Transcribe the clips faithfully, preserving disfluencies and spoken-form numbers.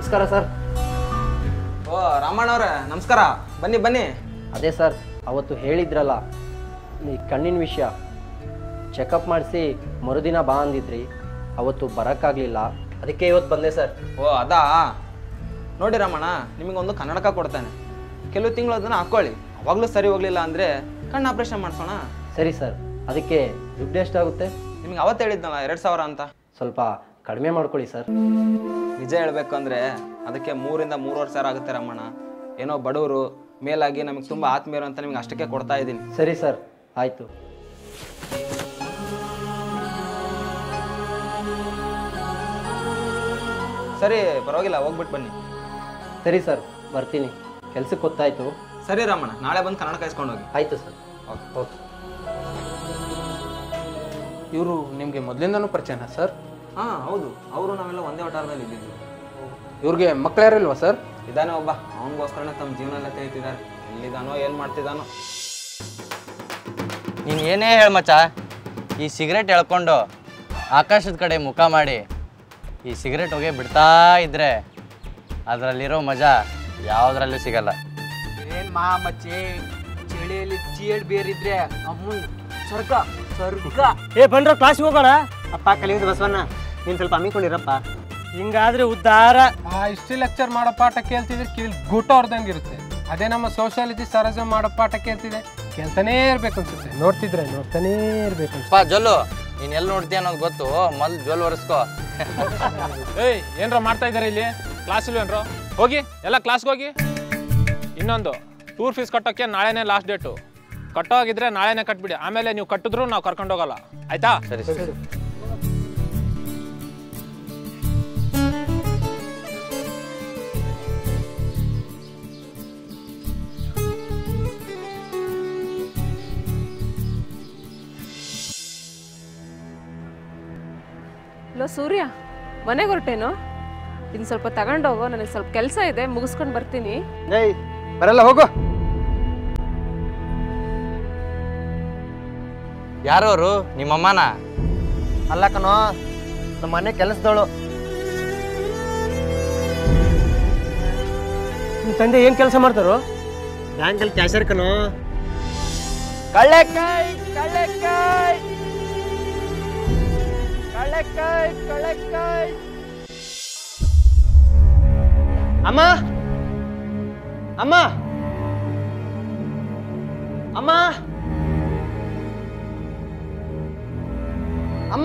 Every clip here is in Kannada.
ನಮಸ್ಕಾರ ಸರ್. ಓ ರಾಮಣ್ಣ ಅವರೇ ನಮಸ್ಕಾರ, ಬನ್ನಿ ಬನ್ನಿ. ಅದೇ ಸರ್, ಅವತ್ತು ಹೇಳಿದ್ರಲ್ಲ ಈ ಕಣ್ಣಿನ ವಿಷಯ, ಚೆಕಪ್ ಮಾಡಿಸಿ ಮರುದಿನ ಬಾ ಅಂದಿದ್ರಿ, ಅವತ್ತು ಬರೋಕ್ಕಾಗಲಿಲ್ಲ, ಅದಕ್ಕೆ ಇವತ್ತು ಬಂದೆ ಸರ್. ಓ ಅದಾ, ನೋಡಿ ರಾಮಣ್ಣ, ನಿಮಗೊಂದು ಕನ್ನಡಕ ಕೊಡ್ತಾನೆ, ಕೆಲವು ತಿಂಗಳು ಅದನ್ನು ಹಾಕ್ಕೊಳ್ಳಿ, ಅವಾಗಲೂ ಸರಿ ಹೋಗಲಿಲ್ಲ ಅಂದರೆ ಕಣ್ಣು ಆಪ್ರೇಷನ್ ಮಾಡಿಸೋಣ. ಸರಿ ಸರ್, ಅದಕ್ಕೆ ದುಡ್ಡು ಎಷ್ಟಾಗುತ್ತೆ? ನಿಮ್ಗೆ ಅವತ್ತು ಹೇಳಿದ್ನಲ್ಲ ಎರಡು ಸಾವಿರ ಅಂತ, ಸ್ವಲ್ಪ ಕಡಿಮೆ ಮಾಡ್ಕೊಳ್ಳಿ ಸರ್. ನಿಜ ಹೇಳಬೇಕು ಅಂದರೆ ಅದಕ್ಕೆ ಮೂರಿಂದ ಮೂರುವರೆ ಸಾವಿರ ಆಗುತ್ತೆ ರಾಮಣ್ಣ. ಏನೋ ಬಡವರು ಮೇಲಾಗಿ ನಮಗೆ ತುಂಬ ಆತ್ಮೀಯರು ಅಂತ ನಿಮ್ಗೆ ಅಷ್ಟಕ್ಕೆ ಕೊಡ್ತಾ ಇದ್ದೀನಿ. ಸರಿ ಸರ್, ಆಯಿತು. ಸರಿ ಪರವಾಗಿಲ್ಲ, ಹೋಗ್ಬಿಟ್ಟು ಬನ್ನಿ. ಸರಿ ಸರ್, ಬರ್ತೀನಿ, ಕೆಲ್ಸಕ್ಕೆ ಗೊತ್ತಾಯ್ತು. ಸರಿ ರಾಮಣ್ಣ, ನಾಳೆ ಬಂದು ಕನ್ನಡ ಕಾಯಿಸ್ಕೊಂಡು ಹೋಗಿ. ಆಯಿತು ಸರ್. Okay okay. ಇವರು ನಿಮಗೆ ಮೊದಲಿಂದನೂ ಪರಿಚಯನಾ ಸರ್? ಹಾಂ ಹೌದು, ಅವರು ನಾವೆಲ್ಲ ಒಂದೇ ವಟಾರದಲ್ಲಿ ಇದ್ದಿದ್ದು. ಇವ್ರಿಗೆ ಮಕ್ಳು ಯಾರಿಲ್ವಾ ಸರ್? ಇದಾನೆ ಒಬ್ಬ, ಅವನಿಗೋಸ್ಕರನೇ ತಮ್ಮ ಜೀವನ ಎಲ್ಲ ತೆಗಿತಿದ್ದಾರೆ. ಎಲ್ಲಿದ್ದಾನೋ ಏನು ಮಾಡ್ತಿದ್ದಾನೋ. ನೀನು ಏನೇ ಹೇಳ ಮಚ್ಚ, ಈ ಸಿಗರೇಟ್ ಎಳ್ಕೊಂಡು ಆಕಾಶದ ಕಡೆ ಮುಖ ಮಾಡಿ ಈ ಸಿಗರೇಟ್ ಹೊಗೆ ಬಿಡ್ತಾ ಇದ್ರೆ ಅದರಲ್ಲಿರೋ ಮಜಾ ಯಾವುದ್ರಲ್ಲೂ ಸಿಗಲ್ಲ. ಏನು ಮಾ ಮಚ್ಚಿ, ಚಳಿಯಲ್ಲಿ ಚೇಡ್ ಬೇರಿದ್ರೆ ಅಮ್ಮನ್ ಸ್ವರ್ಗ ಸ್ವರ್ಗ. ಏ ಬಂದ್ರ ಕ್ಲಾಸ್ಗೆ ಹೋಗೋಣ. ಅಪ್ಪ ಕಲಿಯೋದು ಬಸವಣ್ಣ, ನೀನು ಸ್ವಲ್ಪ ಹಮ್ಮಿಕೊಂಡಿರಪ್ಪ. ಹಿಂಗಾದ್ರೆ ಉದ್ಧಾರ. ಆ ಹಿಸ್ಟ್ರಿ ಲೆಕ್ಚರ್ ಮಾಡೋ ಪಾಠ ಕೇಳ್ತಿದ್ರೆ ಕಿಲ್ ಗುಟ ಹೊರ್ದಂಗೆ ಇರುತ್ತೆ. ಅದೇ ನಮ್ಮ ಸೋಷಿಯಾಲಜಿ ಸರಜ ಮಾಡೋ ಪಾಠ ಕೇಳ್ತಿದೆ, ಕೇಳ್ತಾನೇ ಇರ್ಬೇಕು ಅನ್ಸುತ್ತೆ. ನೋಡ್ತಿದ್ರೆ ನೋಡ್ತಾನೇ ಇರ್ಬೇಕು ಅನ್ಸುತ್ತೆ. ಪಾ ಜೊಲ್ಲು, ನೀನು ಎಲ್ಲಿ ನೋಡ್ತೀಯ ಅನ್ನೋದು ಗೊತ್ತು, ಮೊದಲು ಜೊಲ್ ಒರೆಸ್ಕೋ. ಏಯ್ ಏನ್ರ ಮಾಡ್ತಾ ಇದ್ದಾರೆ ಇಲ್ಲಿ? ಕ್ಲಾಸ್ ಇಲ್ವೇನ್ರೋ? ಹೋಗಿ ಎಲ್ಲ ಕ್ಲಾಸ್ಗೆ ಹೋಗಿ. ಇನ್ನೊಂದು, ಟೂರ್ ಫೀಸ್ ಕಟ್ಟೋಕ್ಕೆ ನಾಳೆನೇ ಲಾಸ್ಟ್ ಡೇಟು. ಕಟ್ಟೋಗಿದ್ರೆ ನಾಳೆನೇ ಕಟ್ಬಿಡಿ, ಆಮೇಲೆ ನೀವು ಕಟ್ಟಿದ್ರು ನಾವು ಕರ್ಕೊಂಡು ಹೋಗಲ್ಲ, ಆಯ್ತಾ? ಸರಿ ಸರಿ. ಹಲೋ ಸೂರ್ಯ, ಮನೆಗೆ ಹೊರಟೇನು? ಇನ್ನು ಸ್ವಲ್ಪ ತಗೊಂಡೋಗೋ, ನನಗೆ ಸ್ವಲ್ಪ ಕೆಲಸ ಇದೆ, ಮುಗಿಸ್ಕೊಂಡು ಬರ್ತೀನಿ. ಏಯ್ ಬರಲ್ಲ, ಹೋಗು. ಯಾರವರು? ನಿಮ್ಮಮ್ಮನ? ಅಲ್ಲ ಕಣೋ, ನಮ್ಮ ಮನೆ ಕೆಲಸದವಳು. ನಿಮ್ಮ ತಂದೆ ಏನು ಕೆಲಸ ಮಾಡ್ತಾರೋ? ಬ್ಯಾಂಕಲ್ಲಿ ಕ್ಯಾಶರ್ ಕಣೋ. ಕಳ್ಳೆಕಾಯಿ ಕಳ್ಳೆಕಾಯಿ ಕಳ್ಳೆಕಾಯಿ ಕಳ್ಳೆಕಾಯಿ. ಅಮ್ಮ ಅಮ್ಮ ಅಮ್ಮ ಅಮ್ಮ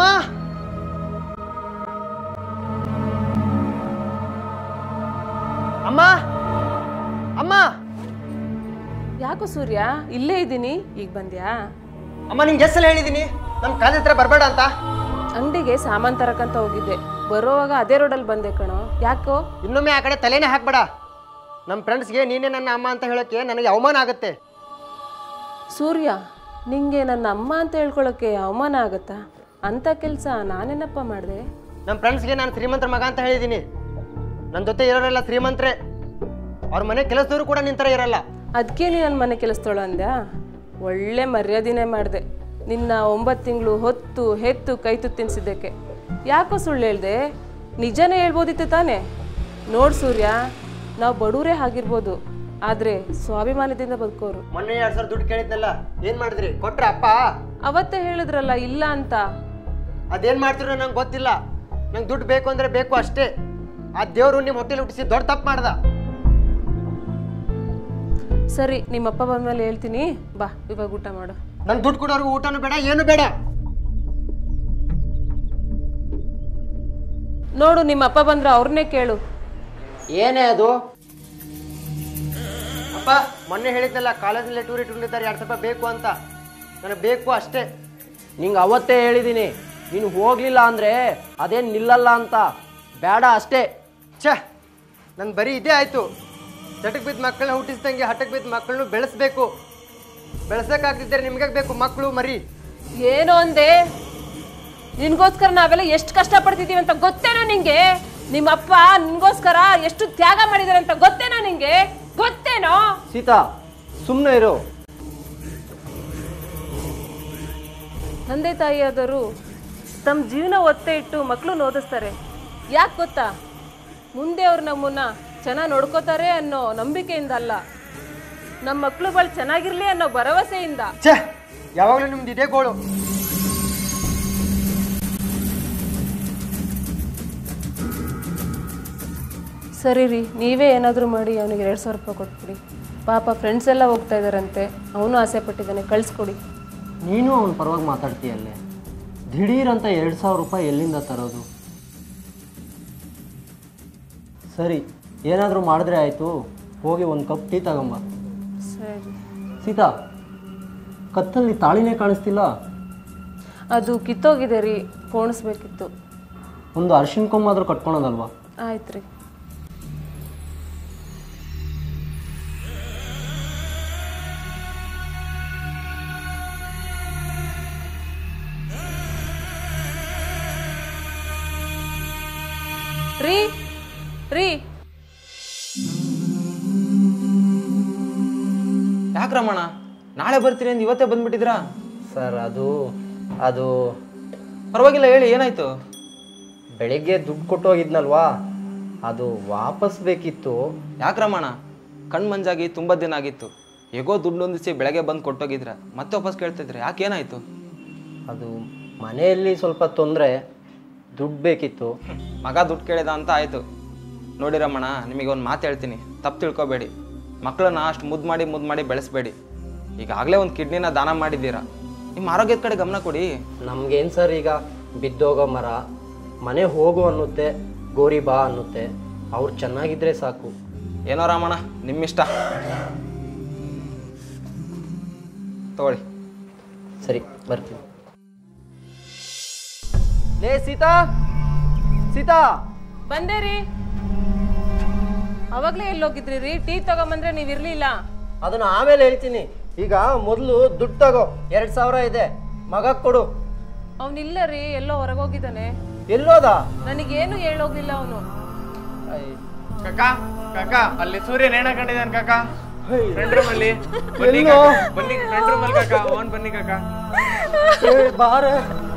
ಅಮ್ಮ ಅಮ್ಮ. ಯಾಕೋ ಸೂರ್ಯ, ಇಲ್ಲೇ ಇದ್ದೀನಿ, ಈಗ ಬಂದ್ಯಾ? ಅಮ್ಮ ನಿಂಗೆ ಎಷ್ಟು ಸಲ ಹೇಳಿದ್ದೀನಿ ನಮ್ಮ ಕಾಲೇಜ್ ಹತ್ರ ಬರಬೇಡ ಅಂತ? ಅಂಗಡಿಗೆ ಸಾಮಾನು ತರಕಂತ ಹೋಗಿದ್ದೆ, ಬರೋವಾಗ ಅದೇ ರೋಡಲ್ಲಿ ಬಂದೆ ಕಣೋ. ಯಾಕೋ? ಇನ್ನೊಮ್ಮೆ ಆ ಕಡೆ ತಲೆನೇ ಹಾಕ್ಬೇಡ. ನಮ್ಮ ಫ್ರೆಂಡ್ಸ್ಗೆ ನೀನೇ ನನ್ನ ಅಮ್ಮ ಅಂತ ಹೇಳೋಕ್ಕೆ ನನಗೆ ಅವಮಾನ ಆಗುತ್ತೆ. ಸೂರ್ಯ, ನಿಂಗೆ ನನ್ನ ಅಮ್ಮ ಅಂತ ಹೇಳ್ಕೊಳ್ಳೋಕ್ಕೆ ಅವಮಾನ ಆಗುತ್ತಾ? ಅಂಥ ಕೆಲಸ ನಾನೇನಪ್ಪ ಮಾಡಿದೆ? ನಮ್ಮ ಫ್ರೆಂಡ್ಸ್ಗೆ ನಾನು ಶ್ರೀಮಂತರ ಮಗ ಅಂತ ಹೇಳಿದ್ದೀನಿ. ನನ್ನ ಜೊತೆ ಇರೋರೆಲ್ಲ ಶ್ರೀಮಂತರೇ, ಅವ್ರ ಮನೆ ಕೆಲಸದವರು ಕೂಡ ನಿನ್ನ ಥರ ಇರಲ್ಲ. ಅದಕ್ಕೆ ನೀ ನನ್ನ ಮನೆ ಕೆಲಸದೋಳು ಅಂದ್ಯಾ? ಒಳ್ಳೆ ಮರ್ಯಾದೆನೇ ಮಾಡಿದೆ. ನಿನ್ನ ಒಂಬತ್ತು ತಿಂಗಳು ಹೊತ್ತು ಹೆತ್ತು ಕೈತು ತಿನ್ಸಿದ್ದಕ್ಕೆ. ಯಾಕೋ ಸುಳ್ಳು ಹೇಳ್ದೆ? ನಿಜನೇ ಹೇಳ್ಬೋದಿತ್ತು ತಾನೇ? ನೋಡು ಸೂರ್ಯ, ನಾವು ಬಡವರೇ ಆಗಿರ್ಬೋದು, ಆದರೆ ಸ್ವಾಭಿಮಾನದಿಂದ ಬದುಕೋರು. ಮೊನ್ನೆ ಎರಡು ಸಾವಿರ ದುಡ್ಡು ಕೇಳಿದ್ನಲ್ಲ, ಏನು ಮಾಡಿದ್ರಿ? ಕೊಟ್ರ ಅಪ್ಪ? ಅವತ್ತೇ ಹೇಳಿದ್ರಲ್ಲ ಇಲ್ಲ ಅಂತ. ಅದೇನು ಮಾಡ್ತಿರೋ ನಂಗೆ ಗೊತ್ತಿಲ್ಲ. ನಂಗೆ ದುಡ್ಡು ಬೇಕು ಅಂದರೆ ಬೇಕು ಅಷ್ಟೇ. ಆ ದೇವರು ನಿಮ್ಮ ಹೊಟ್ಟೆಲಿ ಹುಟ್ಟಿಸಿ ದೊಡ್ಡ ತಪ್ಪು ಮಾಡ್ದ. ಸರಿ, ನಿಮ್ಮಪ್ಪ ಬಂದ್ಮೇಲೆ ಹೇಳ್ತೀನಿ, ಬಾ ಇವಾಗ ಊಟ ಮಾಡು. ನಂಗೆ ದುಡ್ಡು ಕೊಡೋರ್ಗು ಊಟನೂ ಬೇಡ, ಏನು ಬೇಡ. ನೋಡು, ನಿಮ್ಮಪ್ಪ ಬಂದ್ರೆ ಅವ್ರನ್ನೇ ಕೇಳು. ಏನೇ ಅದು? ಅಪ್ಪ ಮೊನ್ನೆ ಹೇಳಿದ್ನಲ್ಲ, ಕಾಲೇಜಲ್ಲಿ ಟೂರ್ ಇಟ್ಕೊಂಡಿದ್ದಾರೆ, ಎರಡು ಸಾವಿರ ಬೇಕು ಅಂತ. ನನಗೆ ಬೇಕು ಅಷ್ಟೇ. ನಿಂಗೆ ಅವತ್ತೇ ಹೇಳಿದ್ದೀನಿ, ನೀನು ಹೋಗಲಿಲ್ಲ ಅಂದರೆ ಅದೇನು ನಿಲ್ಲಲ್ಲ ಅಂತ. ಬೇಡ ಅಷ್ಟೇ. ಛೇ, ನನ್ನ ಬರೀ ಇದೇ ಆಯಿತು. ಚಟಕ್ಕೆ ಬಿದ್ದ ಮಕ್ಕಳನ್ನ ಹುಟ್ಟಿಸ್ದಂಗೆ ಹಠಕ್ಕೆ ಬಿದ್ದ ಮಕ್ಕಳನ್ನು ಬೆಳೆಸ್ಬೇಕು. ಬೆಳೆಸೋಕ್ಕಾಗ್ತಿದ್ದಾರೆ ನಿಮ್ಗೆ ಬೇಕು ಮಕ್ಕಳು ಮರಿ. ಏನೋ ಅಂದೆ? ನಿನ್ಗೋಸ್ಕರ ನಾವೆಲ್ಲ ಎಷ್ಟು ಕಷ್ಟಪಡ್ತಿದ್ದೀವಿ ಅಂತ ಗೊತ್ತೇನೋ ನಿಂಗೆ? ನಿಮ್ಮಪ್ಪ ನಿನ್ಗೋಸ್ಕರ ಎಷ್ಟು ತ್ಯಾಗ ಮಾಡಿದ್ದಾರೆ ಅಂತ ಗೊತ್ತೇನೋ ನಿಂಗೆ? ಗೊತ್ತೇನೋ? ಸೀತಾ, ಸುಮ್ಮನೆ ಇರು. ತಂದೆ ತಾಯಿಯಾದರೂ ತಮ್ಮ ಜೀವನ ಒತ್ತೆ ಇಟ್ಟು ಮಕ್ಕಳನ್ನ ಓದಿಸ್ತಾರೆ. ಯಾಕೆ ಗೊತ್ತಾ? ಮುಂದೆ ಅವ್ರು ನಮ್ಮನ್ನ ಚೆನ್ನಾಗಿ ನೋಡ್ಕೋತಾರೆ ಅನ್ನೋ ನಂಬಿಕೆಯಿಂದ ಅಲ್ಲ, ನಮ್ಮ ಮಕ್ಳುಗಳು ಚೆನ್ನಾಗಿರ್ಲಿ ಅನ್ನೋ ಭರವಸೆಯಿಂದ. ಛೇ, ಯಾವಾಗಲೂ ನಿಮ್ದು ಇದೇ ಗೋಳು. ಸರಿ ರೀ, ನೀವೇ ಏನಾದರೂ ಮಾಡಿ ಅವನಿಗೆ ಎರಡು ಸಾವಿರ ರೂಪಾಯಿ ಕೊಟ್ಬಿಡಿ. ಪಾಪ ಫ್ರೆಂಡ್ಸ್ ಎಲ್ಲ ಹೋಗ್ತಾ ಇದ್ದಾರಂತೆ, ಅವನು ಆಸೆ ಪಟ್ಟಿದ್ದಾನೆ, ಕಳಿಸ್ಕೊಡಿ. ನೀನು ಅವನ ಪರವಾಗಿ ಮಾತಾಡ್ತೀಯಲ್ಲೇ, ದಿಢೀರಂತ ಎರಡು ಸಾವಿರ ರೂಪಾಯಿ ಎಲ್ಲಿಂದ ತರೋದು? ಸರಿ, ಏನಾದರೂ ಮಾಡಿದ್ರೆ ಆಯಿತು, ಹೋಗಿ ಒಂದು ಕಪ್ ಟೀ ತಗೊಂಬ. ಸರಿ. ಸೀತಾ, ಕತ್ತಲ್ಲಿ ತಾಳಿನೇ ಕಾಣಿಸ್ತಿಲ್ಲ. ಅದು ಕಿತ್ತೋಗಿದೆ ರೀ, ಪೋಣಿಸ್ಬೇಕಿತ್ತು. ಒಂದು ಅರ್ಶಿನ ಕೊಂಬಾದರೂ ಕಟ್ಕೊಳೋದಲ್ವಾ? ಆಯ್ತು ರೀ. ರೀ ರೀ ಯಾಕೆ ರಮಣ, ನಾಳೆ ಬರ್ತೀರಿ ಅಂತ ಇವತ್ತೇ ಬಂದ್ಬಿಟ್ಟಿದ್ರಾ? ಸರ್, ಅದು ಅದು ಪರವಾಗಿಲ್ಲ, ಹೇಳಿ ಏನಾಯ್ತು? ಬೆಳಿಗ್ಗೆ ದುಡ್ಡು ಕೊಟ್ಟೋಗಿದ್ನಲ್ವಾ, ಅದು ವಾಪಸ್ ಬೇಕಿತ್ತು. ಯಾಕೆ ರಮಣ, ಕಣ್ಣು ಮಂಜಾಗಿ ತುಂಬ ದಿನ ಆಗಿತ್ತು, ಹೇಗೋ ದುಡ್ಡು ಹೊಂದಿಸಿ ಬೆಳಗ್ಗೆ ಬಂದು ಕೊಟ್ಟೋಗಿದ್ರ, ಮತ್ತೆ ವಾಪಸ್ ಕೇಳ್ತಿದ್ರೆ ಯಾಕೆ, ಏನಾಯಿತು? ಅದು ಮನೆಯಲ್ಲಿ ಸ್ವಲ್ಪ ತೊಂದರೆ, ದುಡ್ಡು ಬೇಕಿತ್ತು. ಮಗ ದುಡ್ಡು ಕೇಳಿದ ಅಂತ ಆಯಿತು. ನೋಡಿ ರಮಣ, ನಿಮಗೆ ಒಂದು ಮಾತು ಹೇಳ್ತೀನಿ, ತಪ್ಪು ತಿಳ್ಕೊಬೇಡಿ. ಮಕ್ಕಳನ್ನ ಅಷ್ಟು ಮುದ್ದು ಮಾಡಿ ಮುದ್ದು ಮಾಡಿ ಬೆಳೆಸಬೇಡಿ. ಈಗಾಗಲೇ ಒಂದು ಕಿಡ್ನಿನ ದಾನ ಮಾಡಿದ್ದೀರಾ, ನಿಮ್ಮ ಆರೋಗ್ಯದ ಕಡೆ ಗಮನ ಕೊಡಿ. ನಮ್ಗೇನು ಸರ್, ಈಗ ಬಿದ್ದೋಗೋ ಮರ ಮನೆ ಹೋಗು ಅನ್ನುತ್ತೆ, ಗೋರಿ ಬಾ ಅನ್ನುತ್ತೆ. ಅವ್ರು ಚೆನ್ನಾಗಿದ್ರೆ ಸಾಕು. ಏನೋ ರಾಮಣ್ಣ, ನಿಮ್ಮಿಷ್ಟ. ತಗೊಳ್ಳಿ. ಸರಿ, ಬರ್ತೀನಿ. ಲೇ ಸೀತಾ, ಸೀತಾ ಬಂದೆ ರೀ. ಅವಾಗಲೇ ಎಲ್ಲಿ ಹೋಗಿದ್ರಿ ರೀ? ಟೀ ತಗೊಂಬಂದ್ರೆ ನೀವು ಇರ್ಲಿಲ್ಲ. ಅದನ್ನ ಆಮೇಲೆ ಹೇಳ್ತೀನಿ. ಈಗ ಮೊದಲು ದುಡ್ಡು ತಗೋ, ಎರಡು ಸಾವಿರ ಇದೆ, ಮಗ ಕೊಡು. ಅವನಿಲ್ಲ ರೀ, ಎಲ್ಲೋ ಹೊರಗೋಗಿದ್ದಾನೆ. ಎಲ್ಲೋದ? ನನಗೇನು ಹೇಳೋಗಿಲ್ಲ ಅವನು. ಕಾಕ ಕಾಕ, ಅಲ್ಲಿ ಸೂರ್ಯ ನೇಣ ಕಂಡಿದ್ದಾನೆ ಕಾಕ, ಫ್ರೆಂಡ್ ರೂಮ್ ಅಲ್ಲಿ. ಬನ್ನಿ ಬನ್ನಿ, ಫ್ರೆಂಡ್ ರೂಮ್ ಅಲ್ಲಿ ಕಾಕ, ಓನ್ ಬನ್ನಿ ಕಾಕ. ಬಾರ.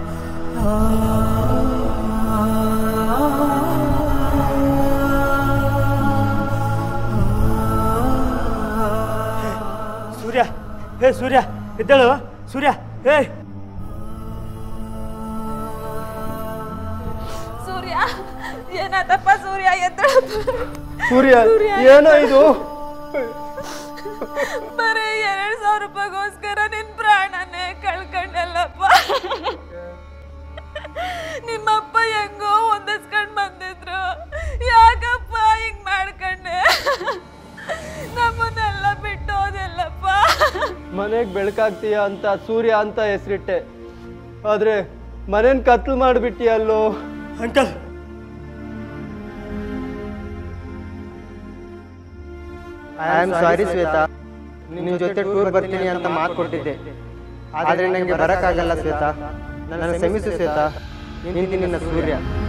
ಸೂರ್ಯ, ಹೇ ಸೂರ್ಯ ಎದ್ದೇಳು. ಸೂರ್ಯ, ಹೇ ಸೂರ್ಯ, ಏನಾದಪ್ಪ ಸೂರ್ಯ, ಎದ್ದೇಳು. ಸೂರ್ಯ, ಏನೋ ಇದು? ಬರೀ ಎರಡ್ ಸಾವಿರ ರೂಪಾಯಿಗೋಸ್ಕರ ನಿನ್ ಪ್ರಾಣನೇ ಕಳ್ಕೊಂಡಲ್ಲಪ್ಪ. ನಿಮ್ಮಪ್ಪ ಹೆಂಗೋ ಹೊಂದಿಸ್ಕೊಂಡ್ ಬಂದಿದ್ರು, ಯಾಕಪ್ಪ ಹಿಂಗ್ ಮಾಡ್ಕೊಂಡೆ? ನಮ್ಮನ್ನೆಲ್ಲ ಬಿಟ್ಟೋದೆಲ್ಲಪ್ಪ. ಮನೆಗೆ ಬೆಳಕಾಗ್ತೀಯ ಅಂತ ಸೂರ್ಯ ಅಂತ ಹೆಸರಿಟ್ಟೆ, ಆದ್ರೆ ಮನೇನ್ ಕತ್ಲು ಮಾಡಿಬಿಟ್ಟಿಯಲ್ಲೋ. Uncle, I am sorry Shweta, ನಿನ್ನ ಜೊತೆ ಟೂರ್ ಬರ್ತೀನಿ ಅಂತ ಮಾತು ಕೊಟ್ಟಿದ್ದೆ, ಆದರೆ ನನಗೆ ಬರೋಕ್ಕಾಗಲ್ಲ ಶ್ವೇತಾ. ನನ್ನ ಕ್ಷಮಿಸು ಶ್ವೇತಾ. ನಿಂತಿ ನಿನ್ನ ಸೂರ್ಯ.